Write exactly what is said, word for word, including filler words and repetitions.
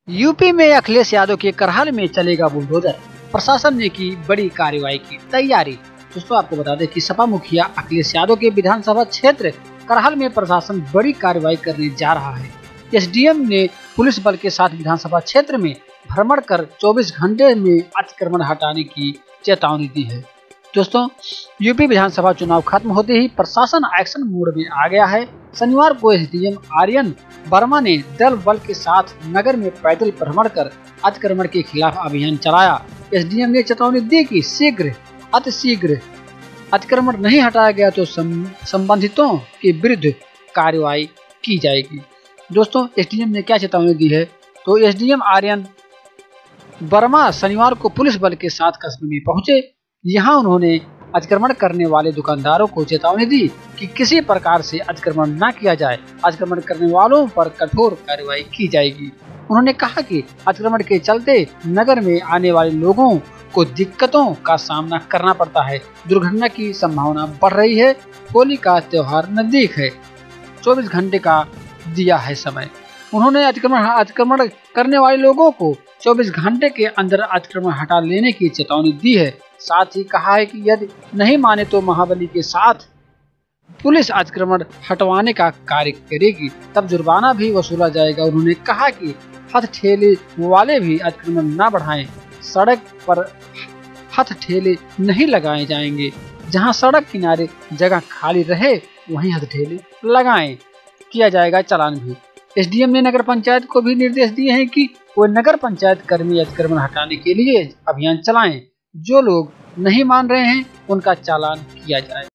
UP में अखिलेश यादव के करहाल में चलेगा बुलडोजर, प्रशासन ने की बड़ी कार्रवाई की तैयारी। दोस्तों आपको बता दें कि सपा मुखिया अखिलेश यादव के विधानसभा क्षेत्र करहाल में प्रशासन बड़ी कार्रवाई करने जा रहा है। एसडीएम ने पुलिस बल के साथ विधानसभा क्षेत्र में भ्रमण कर चौबीस घंटे में अतिक्रमण हटाने की चेतावनी दी है। दोस्तों यूपी विधानसभा चुनाव खत्म होते ही प्रशासन एक्शन मोड में आ गया है। शनिवार को एसडीएम आर्यन वर्मा ने दल बल के साथ नगर में पैदल भ्रमण कर अतिक्रमण के खिलाफ अभियान चलाया। एसडीएम ने चेतावनी दी कि शीघ्र अतिशीघ्र अतिक्रमण नहीं हटाया गया तो संबंधितों के विरुद्ध कार्रवाई की जाएगी। दोस्तों एसडीएम ने क्या चेतावनी दी है, तो एसडीएम आर्यन वर्मा शनिवार को पुलिस बल के साथ कस्बे में पहुंचे। यहां उन्होंने अतिक्रमण करने वाले दुकानदारों को चेतावनी दी कि किसी प्रकार से अतिक्रमण न किया जाए, अतिक्रमण करने वालों पर कठोर कार्रवाई की जाएगी। उन्होंने कहा कि अतिक्रमण के चलते नगर में आने वाले लोगों को दिक्कतों का सामना करना पड़ता है, दुर्घटना की संभावना बढ़ रही है। होली का त्योहार नजदीक है, चौबीस घंटे का दिया है समय। उन्होंने अतिक्रमण अतिक्रमण करने वाले लोगों को चौबीस घंटे के अंदर अतिक्रमण हटा लेने की चेतावनी दी है। साथ ही कहा है कि यदि नहीं माने तो महाबली के साथ पुलिस अतिक्रमण हटवाने का कार्य करेगी, तब जुर्माना भी वसूला जाएगा। उन्होंने कहा कि हथठेले वाले भी अतिक्रमण न बढ़ाएं, सड़क पर हथठेले नहीं लगाए जाएंगे। जहां सड़क किनारे जगह खाली रहे वहीं हथठेले लगाएं, किया जाएगा चालान भी। एसडीएम ने नगर पंचायत को भी निर्देश दिए हैं कि वो नगर पंचायत कर्मी अतिक्रमण हटाने के लिए अभियान चलाएं। जो लोग नहीं मान रहे हैं उनका चालान किया जाए।